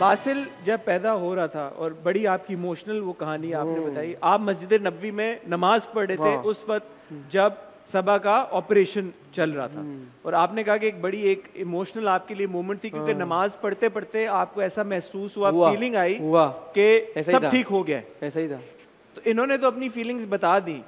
Basil जब पैदा हो रहा था और बड़ी आपकी इमोशनल वो कहानी आपने बताई, आप मस्जिद नबवी में नमाज पढ़ रहे थे उस वक्त जब सबा का ऑपरेशन चल रहा था, और आपने कहा कि एक बड़ी एक इमोशनल आपके लिए मोमेंट थी क्योंकि नमाज पढ़ते पढ़ते आपको ऐसा महसूस हुआ, फीलिंग आई कि सब ठीक हो गया। ऐसा ही था। तो इन्होंने तो अपनी फीलिंग्स बता दी।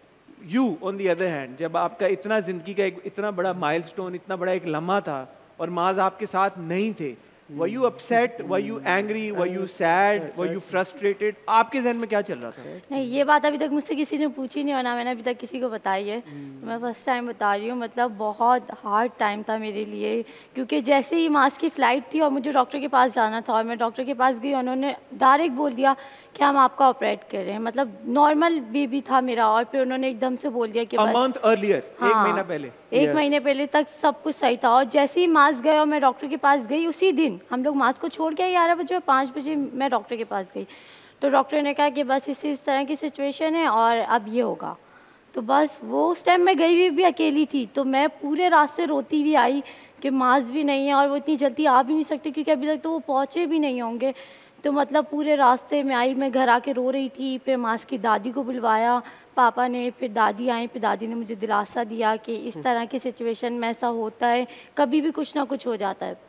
You on the other hand, जब आपका इतना जिंदगी का एक इतना बड़ा माइलस्टोन, इतना बड़ा एक लम्हा था और माज आपके साथ नहीं थे, were you upset, were you angry, were you sad, were you frustrated? आपके जहन में क्या चल रहा था? नहीं, ये बात अभी तक मुझसे किसी ने पूछी नहीं, और ना मैंने अभी तक किसी को बताई है। मैं फर्स्ट टाइम बता रही हूँ। मतलब बहुत हार्ड टाइम था मेरे लिए, क्योंकि जैसे ही मास की फ़्लाइट थी और मुझे डॉक्टर के पास जाना था और मैं डॉक्टर के पास गई, उन्होंने डायरेक्ट बोल दिया कि हम आपका ऑपरेट कर रहे हैं। मतलब नॉर्मल बेबी था मेरा, और फिर उन्होंने एकदम से बोल दिया कि A month earlier, हाँ, 1 महीना पहले। 1 महीने पहले तक सब कुछ सही था। और जैसे ही मास गए और मैं डॉक्टर के पास गई, उसी दिन हम लोग मास को छोड़ के 11 बजे और 5 बजे मैं डॉक्टर के पास गई, तो डॉक्टर ने कहा कि बस इस तरह की सिचुएशन है और अब ये होगा। तो बस वो उस टाइम मैं गई हुई भी अकेली थी, तो मैं पूरे रास्ते रोती हुई आई कि मास भी नहीं है और वो इतनी जल्दी आ भी नहीं सकते क्योंकि अभी तक तो वो पहुँचे भी नहीं होंगे। तो मतलब पूरे रास्ते में आई, मैं घर आके रो रही थी। फिर मास की दादी को बुलवाया पापा ने, फिर दादी आई, फिर दादी ने मुझे दिलासा दिया कि इस तरह की सिचुएशन में ऐसा होता है, कभी भी कुछ ना कुछ हो जाता है।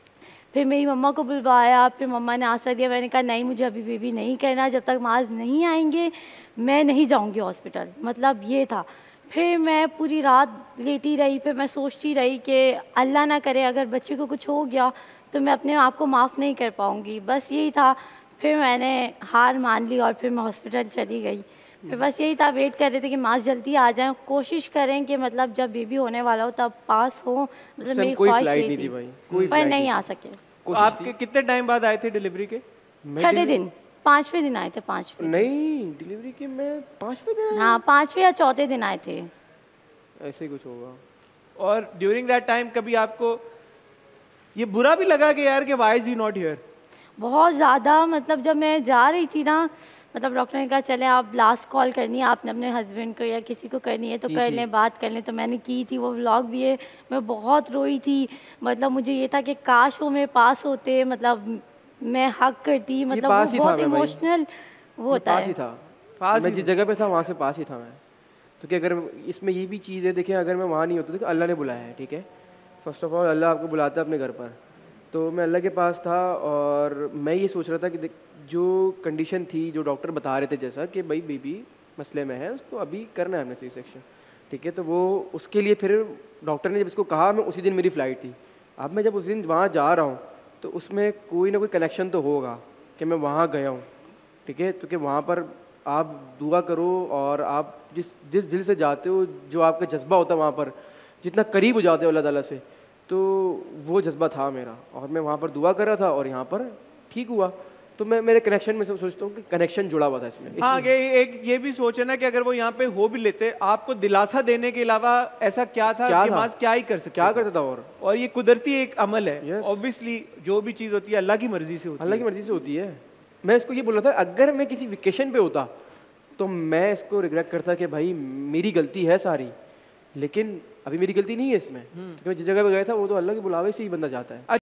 फिर मेरी मम्मा को बुलवाया, फिर मम्मा ने आंसर दिया। मैंने कहा नहीं, मुझे अभी बेबी नहीं करना, जब तक मास नहीं आएंगे मैं नहीं जाऊंगी हॉस्पिटल। मतलब ये था। फिर मैं पूरी रात लेटी रही, फिर मैं सोचती रही कि अल्लाह ना करे अगर बच्चे को कुछ हो गया तो मैं अपने आप को माफ़ नहीं कर पाऊँगी। बस यही था। फिर मैंने हार मान ली और फिर मैं हॉस्पिटल चली गई। फिर बस यही था, वेट कर रहे थे कि मास जल्दी आ जाए, कोशिश करें कि मतलब जब बेबी होने वाला हो तब पास हो। मतलब मेरी ख्वाहिश यही थी, पर नहीं आ सके। आपके कितने टाइम बाद आए थे डिलीवरी के? छठे दिन, 5वें दिन आए थे। 5वें नहीं, डिलीवरी के मैं 5वें दिन? हाँ, 5वें या चौथे दिन आए थे, ऐसे ही कुछ होगा। और ड्यूरिंग दैट टाइम कभी आपको ये बुरा भी लगा कि यार कि why is he not here? बहुत ज़्यादा। मतलब जब मैं जा रही थी ना, मतलब डॉक्टर ने कहा चले आप लास्ट कॉल करनी है, आपने अपने हस्बैंड को या किसी को करनी है तो कर लें, बात कर लें। तो मैंने की थी, वो व्लॉग भी है। मैं बहुत रोई थी। मतलब मुझे ये था कि काश वो मेरे पास होते, मतलब मैं हक करती। मतलब वो बहुत इमोशनल वो होता है। मैं जिस जगह पे था वहाँ से पास ही था मैं। तो क्या, अगर इसमें ये भी चीज़ है, देखिए अगर मैं वहाँ नहीं होता तो अल्लाह ने बुलाया है, ठीक है। फर्स्ट ऑफ ऑल अल्लाह आपको बुलाता है अपने घर पर, तो मैं अल्लाह के पास था और मैं ये सोच रहा था कि जो कंडीशन थी, जो डॉक्टर बता रहे थे, जैसा कि भाई बेबी मसले में है, उसको अभी करना है हमने सी सेक्शन, ठीक है। तो वो उसके लिए फिर डॉक्टर ने जब इसको कहा, मैं उसी दिन मेरी फ़्लाइट थी। अब मैं जब उस दिन वहाँ जा रहा हूँ तो उसमें कोई ना कोई कनेक्शन तो होगा कि मैं वहाँ गया हूँ, ठीक है। तो कि वहाँ पर आप दुआ करो और आप जिस दिल से जाते हो, जो आपका जज्बा होता है वहाँ पर, जितना करीब हो जाते हो अल्लाह ताला से, तो वो जज्बा था मेरा। और मैं वहाँ पर दुआ कर रहा था और यहाँ पर ठीक हुआ। तो मैं मेरे कनेक्शन में से सोचता हूँ कि कनेक्शन जुड़ा हुआ था इसमें। हाँ, एक ये भी सोचे ना कि अगर वो यहाँ पे हो भी लेते, आपको दिलासा देने के अलावा ऐसा क्या था कि माज क्या ही कर सकते, क्या करता था। और ये कुदरती एक अमल है। ऑब्वियसली जो भी चीज़ होती है अल्लाह की मर्जी से होती है। अल्लाह की मर्जी से होती है। मैं इसको ये बोल रहा था, अगर मैं किसी वेकेशन पे होता तो मैं इसको रिग्रेट करता कि भाई मेरी गलती है सारी, लेकिन अभी मेरी गलती नहीं है इसमें, क्योंकि जिस जगह पे गया था वो तो अल्लाह के बुलावे से ही बंदा जाता है।